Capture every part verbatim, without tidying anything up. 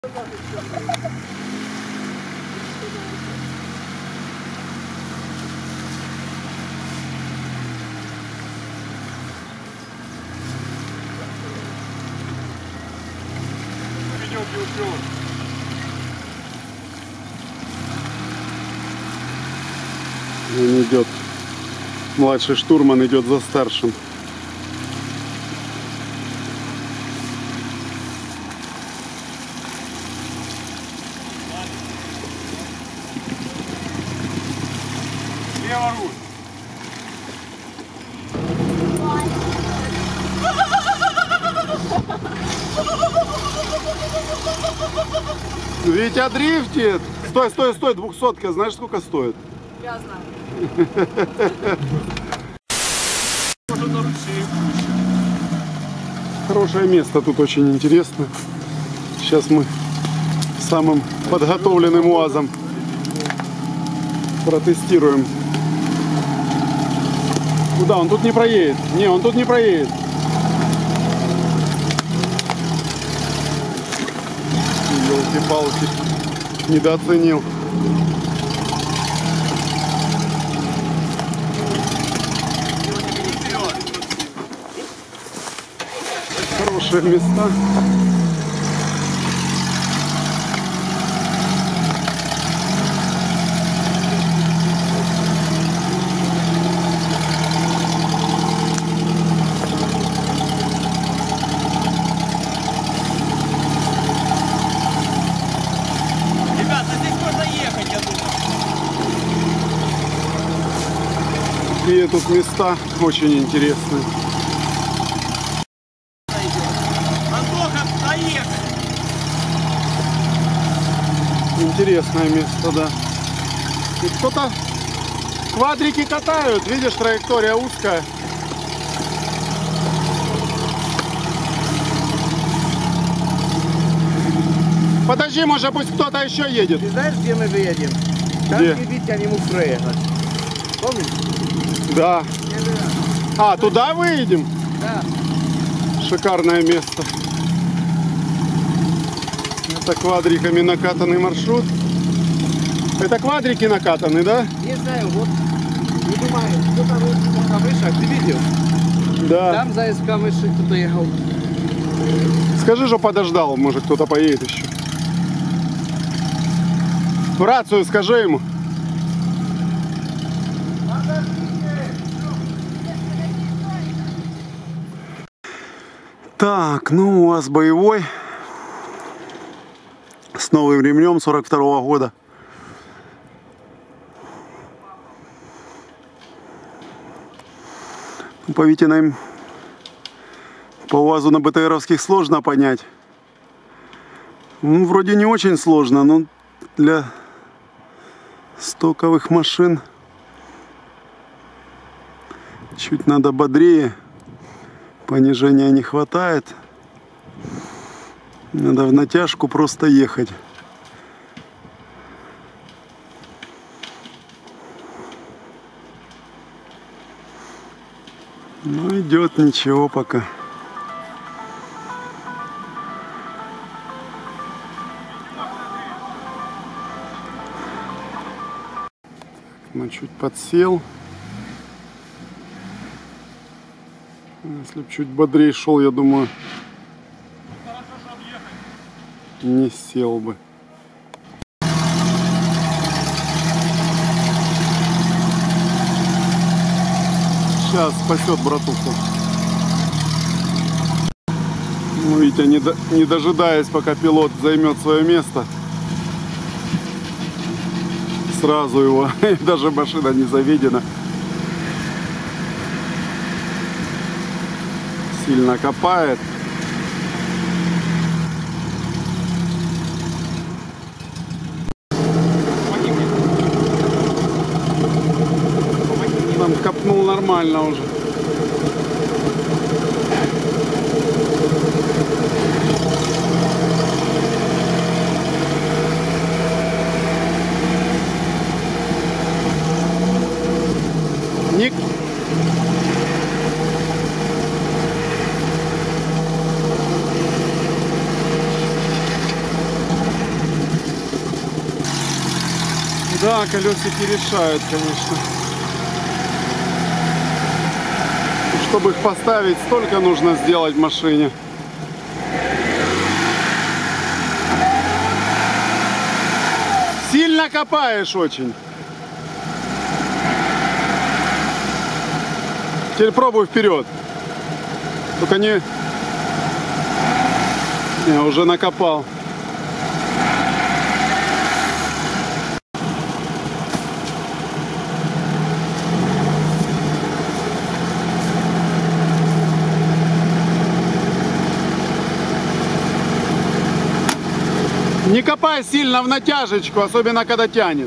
Он идет. Младший штурман идет за старшим. Лево руль. Витя дрифтит. Стой, стой, стой, двухсотка. Знаешь, сколько стоит? Я знаю. Хорошее место, тут очень интересно. Сейчас мы самым подготовленным УАЗом протестируем. Куда? Он тут не проедет. Не, он тут не проедет. Елки-палки. Недооценил. Хорошие места. Ребята, здесь можно ехать, я думаю. И тут места очень интересные. Антоха, поехали. Интересное место, да. И кто-то квадрики катают. Видишь, траектория узкая. Подожди, может быть кто-то еще едет. Ты знаешь, где мы выедем? Там, Где? где Витя не мог проехать. Помнишь? Да. А, туда выедем? Да. Шикарное место. Это квадриками накатанный маршрут. Это квадрики накатаны, да? Не знаю, вот. Не думаю, кто там на камышах, ты видел? Да. Там за камыши кто-то ехал. Скажи, что подождал, может кто-то поедет еще. В рацию скажи ему. Так, ну у вас боевой. С новым ремнем сорок второго года. По Витиным, по УАЗу на БТРовских сложно понять. Ну, вроде не очень сложно, но для стоковых машин чуть надо бодрее. Понижения не хватает. Надо в натяжку просто ехать. Ну, идет ничего пока. Ну, чуть подсел. Если бы чуть бодрее шел, я думаю, не сел бы. Сейчас спасет братуху. Ну, Витя, не, до, не дожидаясь, пока пилот займет свое место, сразу его, даже машина не заведена, сильно копает. Там копнул нормально уже. Ник. Да, колесики решают, конечно. Чтобы их поставить, столько нужно сделать в машине. Сильно копаешь очень. Теперь пробуй вперед. Только не... Я уже накопал. Не копай сильно в натяжечку, особенно когда тянет.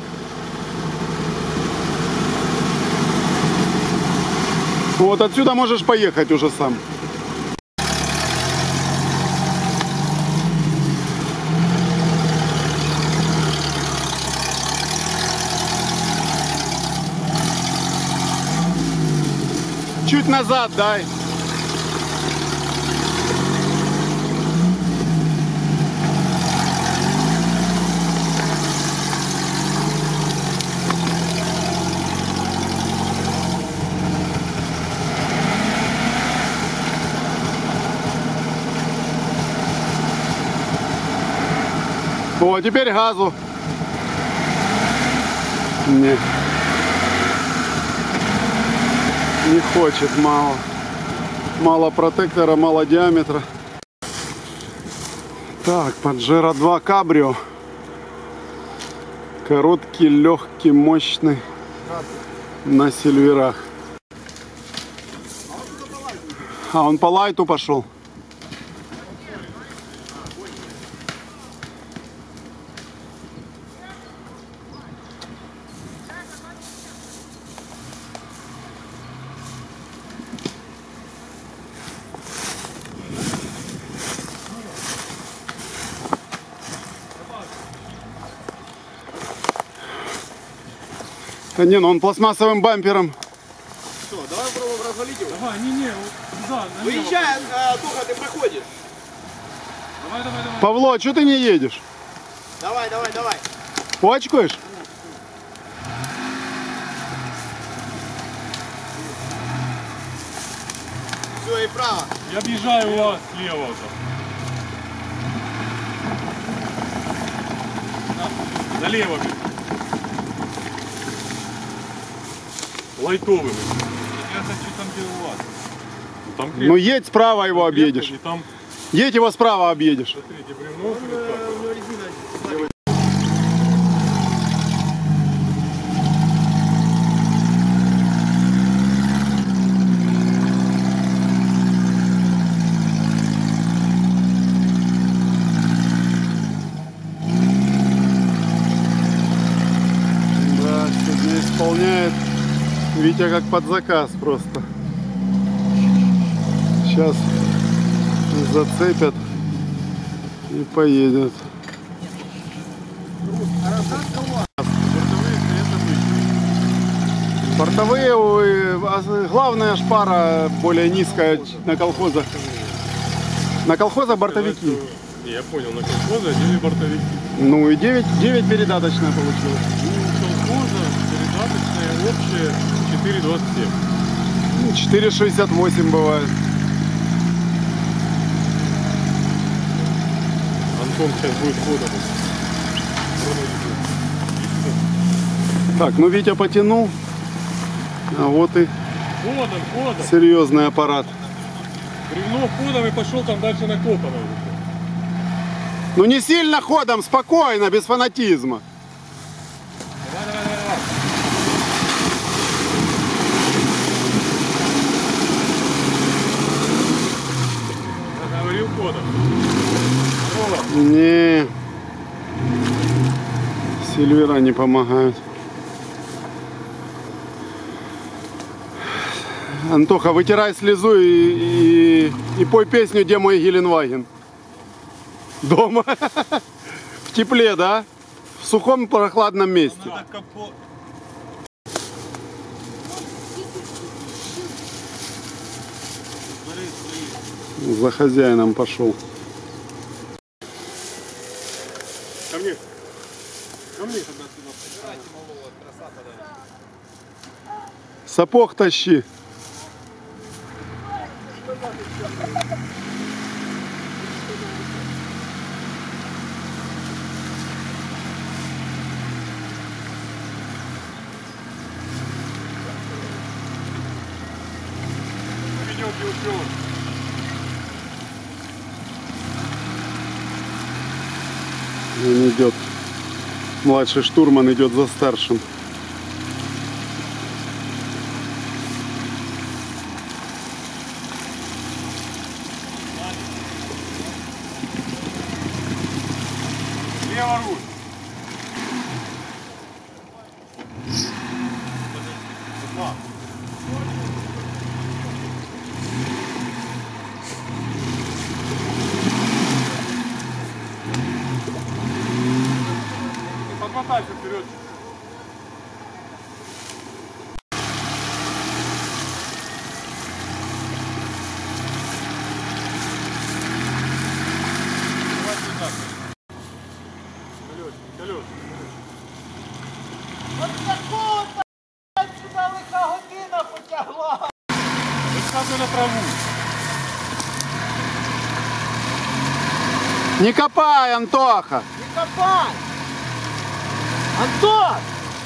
Вот отсюда можешь поехать уже сам. Чуть назад дай. О, теперь газу. Не. Не хочет, мало. Мало протектора, мало диаметра. Так, Паджеро два Кабрио. Короткий, легкий, мощный. На сильверах. А он по лайту пошел. Да не, ну он пластмассовым бампером. Что, давай попробуем развалить его? Давай, не-не, вот, да, налево. Выезжай, а, Тоха, ты проходишь. Давай, давай, давай. Павло, а что ты не едешь? Давай, давай, давай. Пачкаешь? Все, и право. Я объезжаю вас слева. Вот. На, налево. Блин. Лайтовым. Я хочу там, где у вас. Там крепко. Ну едь справа его Там объедешь. крепко, и там, Едь его справа объедешь. смотрите, бревно. Да, сегодня исполняет Витя как под заказ просто. Сейчас зацепят и поедет. Бортовые, ой, главная шпара более низкая на колхозах. На колхозах бортовики. Я понял, на колхоза одели бортовики. Ну и девять, девять передаточная получилась. У колхоза передаточные общие четыре двадцать семь. четыре шестьдесят восемь бывает. Антон сейчас будет ходом. Так, ну Витя потянул. А вот и Ходом, ходом. серьезный аппарат. Бревно ходом и пошел там дальше накопано. Ну не сильно ходом, спокойно, без фанатизма. Давай, давай, давай, давай. Я говорил ходом. Ходом. Не. Сильвера не помогают. Антоха, вытирай слезу и, и, и пой песню «Где мой Геленваген». Дома. В тепле, да? В сухом прохладном месте. Надо капот. Смотри, смотри. За хозяином пошел. Ко мне. Сапог тащи. Он идет. Младший штурман идет за старшим. Лево руль. Подмотайся вперед. От такого сюди лиха година потягла. Высказывай на траву. Не копай, Антоха! Не копай! Антон!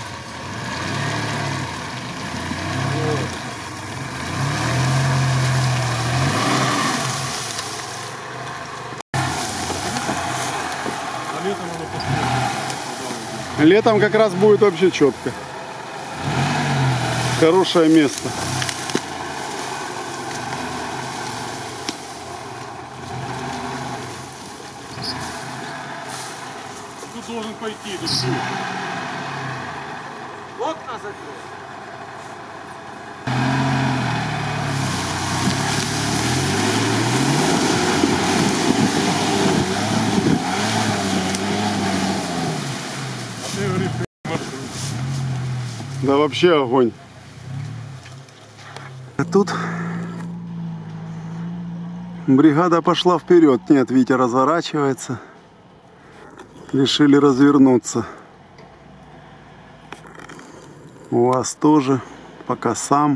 А летом оно посмотрит. Летом как раз будет вообще четко. Хорошее место. Тут должен пойти, тут все. Окна закрой. А ты говоришь, маршрут. Да вообще огонь. А тут бригада пошла вперед. Нет, Витя разворачивается. Решили развернуться. У вас тоже. Пока сам.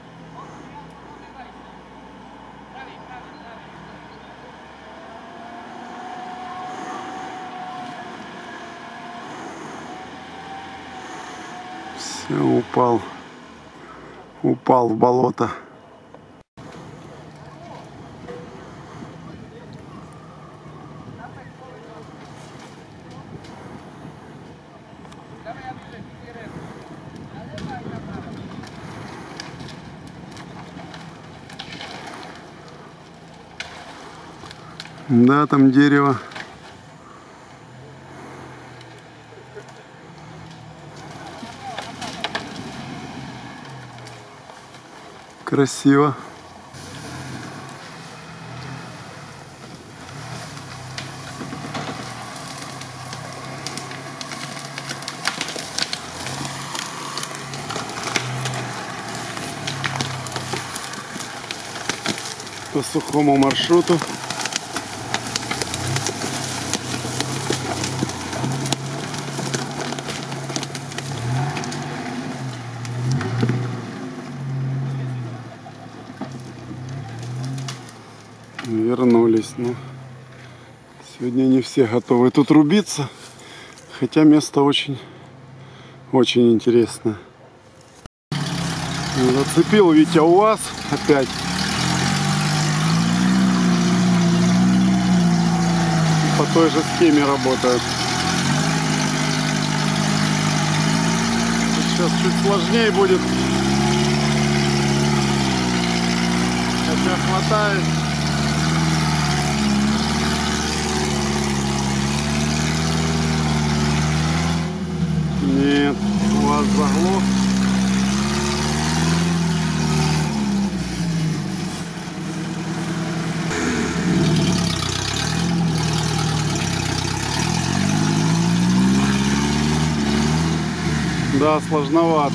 Все, упал. Упал в болото. Да, там дерево. Красиво. По сухому маршруту. Вернулись. Ну, сегодня не все готовы тут рубиться, хотя место очень, очень интересное. Зацепил Витя УАЗ опять. По той же схеме работает. Сейчас чуть сложнее будет. Хотя хватает. Нет, у вас заглох. Да, сложновато.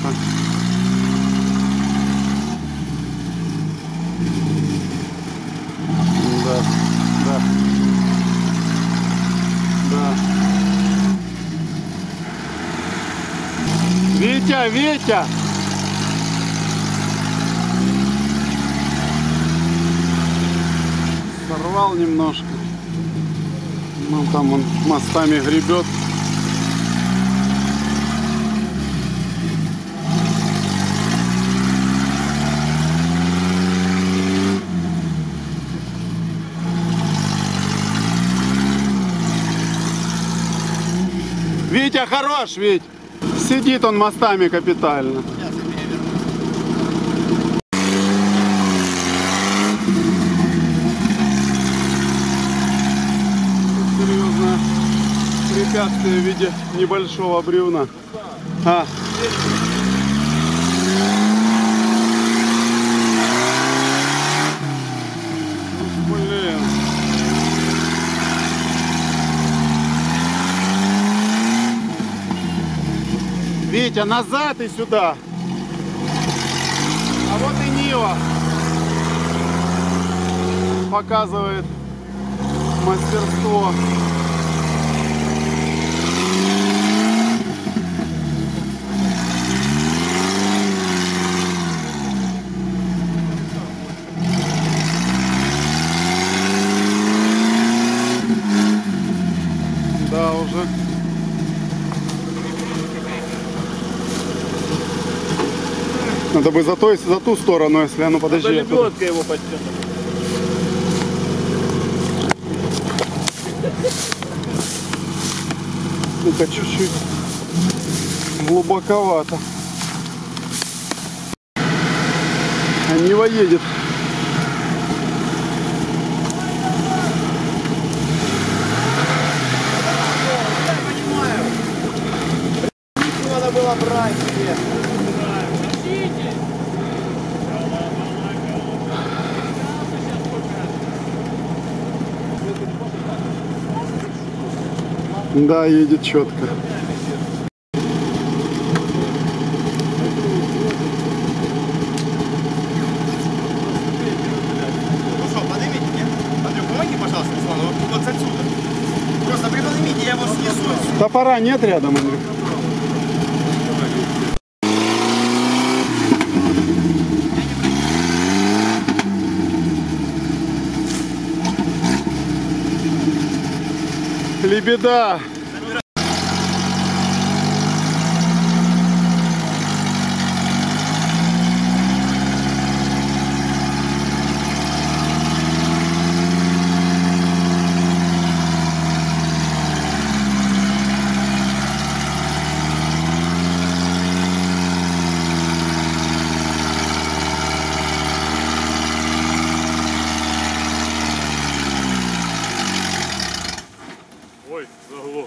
Да, да. Да. Витя, Витя! Сорвал немножко. Ну там он мостами гребет. Витя хорош, Вить. Сидит он мостами капитально. Серьезное препятствие в виде небольшого бревна. А. Блин. Витя, назад и сюда. А вот и Нива показывает мастерство. Да, уже. Надо бы за, той, за ту сторону, если оно, подожди. Надо лебедка его подтянуть. Это чуть-чуть глубоковато. А Нива едет. Я понимаю. Надо было брать себе. Да, едет четко. Ну что, поднимите, нет? Андрюх, помоги, пожалуйста, Руслану, вот, вот отсюда. Просто приподнимите, я его снесу. Топора нет рядом, Андрей? Лебеда. Ой, заглох.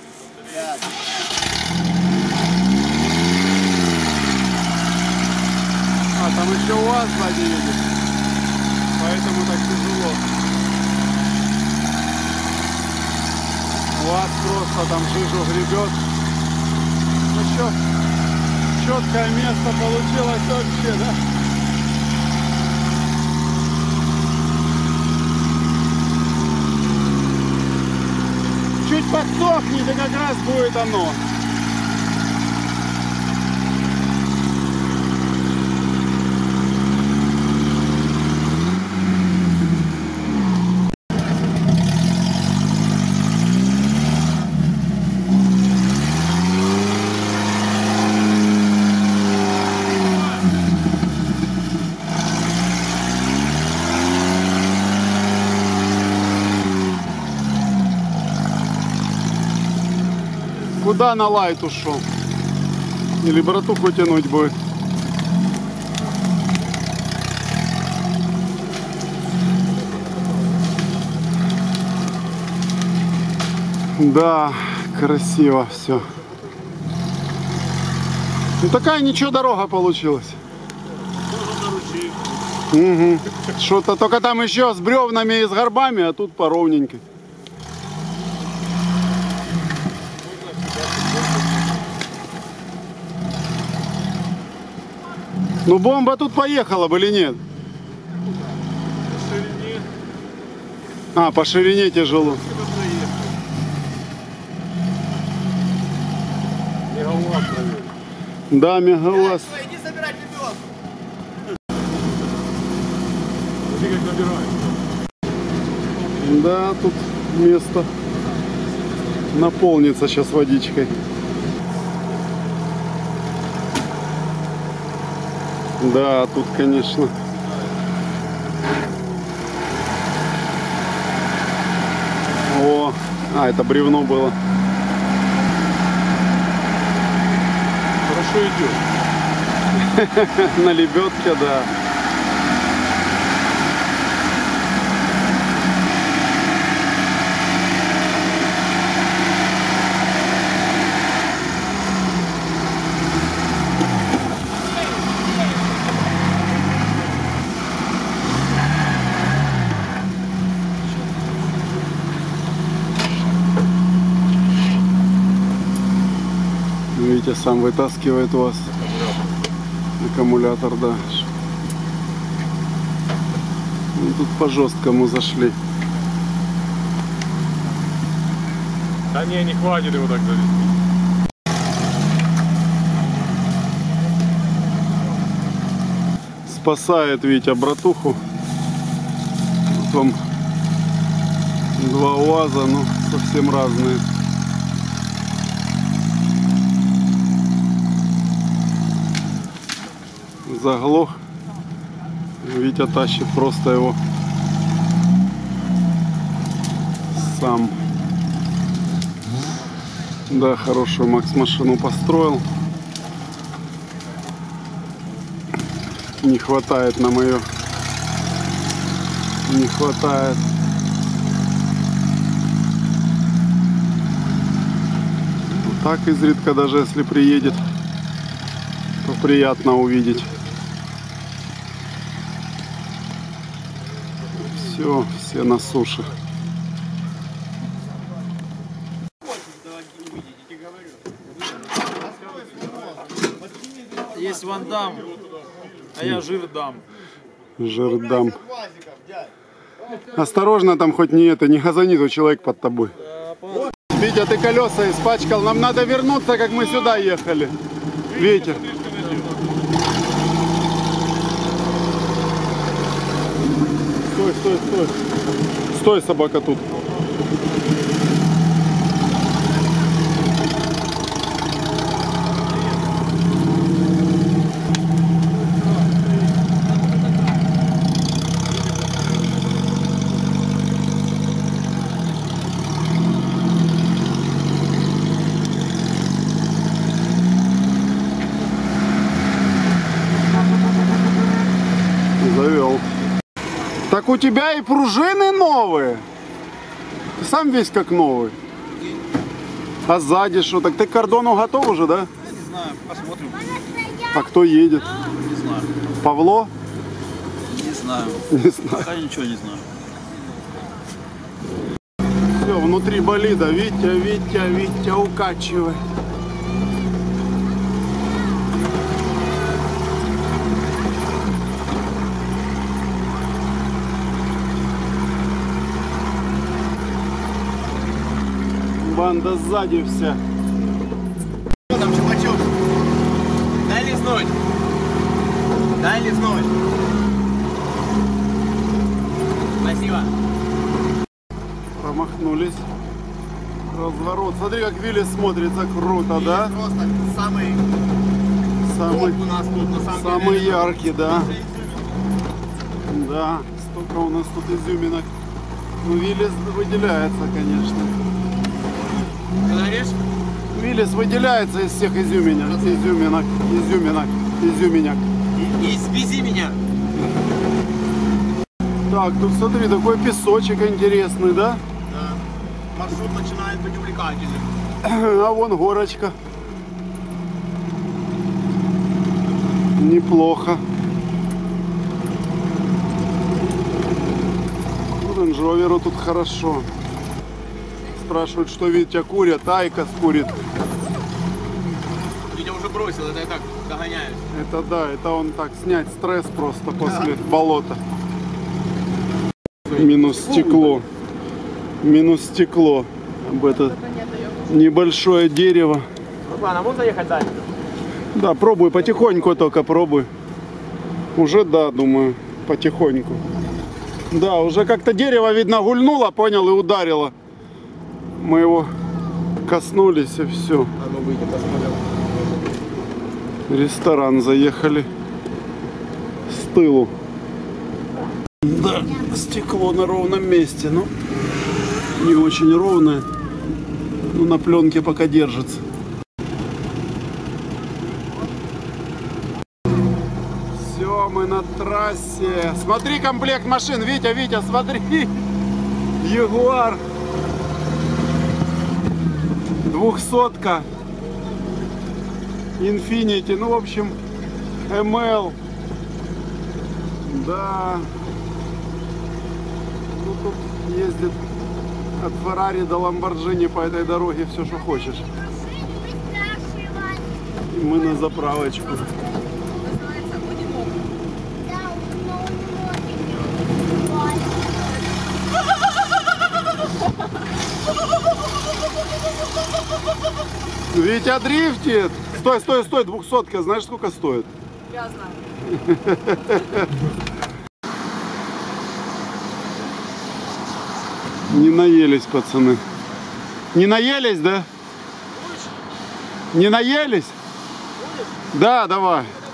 А, там еще у вас сзади едет. Поэтому так тяжело. У вас просто там жижу гребет. Ну что, четкое место получилось вообще, да? Чуть подсохнет, и как раз будет оно. Куда на лайт ушел? Или братуху тянуть будет? Да, красиво все. Ну такая ничего дорога получилась. Угу. Что-то только там еще с бревнами и с горбами, а тут поровненько. Ну бомба тут поехала бы или нет? По ширине. А, по ширине тяжело. Да, мегалаз. Иди собирать лебедку. Смотри, как набирает. Да, тут место наполнится сейчас водичкой. Да, тут, конечно. О, а, это бревно было. Хорошо идет. На лебедке, да. Витя сам вытаскивает у вас аккумулятор, да. Ну, тут по жесткому зашли. Да не, не хватит его так завести. Спасает Витя братуху. Потом два УАЗа, ну совсем разные. Заглох. Витя тащит просто его сам. Да, хорошую Макс машину построил. Не хватает нам ее. Не хватает. Вот так изредка, даже если приедет, то приятно увидеть. Все, все на суше. Есть Ван Дам, а я жир дам. Жирдам. Осторожно, там хоть не это, не газани, то человек под тобой. Витя, ты колеса испачкал. Нам надо вернуться, как мы сюда ехали. Витя. Стой, стой, стой. Стой, собака тут. Завел. Так у тебя и пружины новые. Ты сам весь как новый. А сзади что? Так ты к кордону готов уже, да? Не знаю, посмотрим. А кто едет? Не знаю. Павло? Не знаю. Не знаю. Пока ничего не знаю. Все, внутри болида. Витя, Витя, Витя, укачивай. Банда сзади вся. Что там, чупа-чуп? Дай лизнуть. Дай лизнуть. Спасибо. Промахнулись. Разворот. Смотри, как Виллис смотрится круто, да? Просто самый Самый, топ у нас тут, на самом самый деле. яркий, да. Да, столько у нас тут изюминок. Ну, Виллис выделяется, конечно. Что говоришь? Виллис выделяется из всех изюминок. Изюминок, изюминок, изюминок. И, и свези меня. Так, тут смотри, такой песочек интересный, да? Да. Маршрут начинает быть увлекательным. А вон горочка. Неплохо. Рейндж-роверу тут хорошо. Спрашивают, что Витя курит, Айкос курит. Витя уже бросил, это я так догоняюсь. Это да, это он так снять стресс просто после болота. Минус стекло. Минус стекло. Об это небольшое дерево. Руслан, а можно ехать дальше? Да, пробуй потихоньку только пробуй. Уже да, думаю, потихоньку. Да, уже как-то дерево, видно, гульнуло, понял, и ударило. Мы его коснулись, и все. А ну выйди, посмотрим. Ресторан заехали с тылу. Да, стекло на ровном месте, но не очень ровное. Но на пленке пока держится. Все, мы на трассе. Смотри комплект машин, Витя, Витя, смотри. Ягуар. Двухсотка. Инфинити, ну в общем, эм эл. Да. Ну тут ездит от Феррари до Ламборджини по этой дороге все, что хочешь. И мы на заправочку. Витя дрифтит. Стой, стой, стой, двухсотка. Знаешь, сколько стоит? Я знаю. Не наелись, пацаны. Не наелись, да? Не наелись? Да, давай.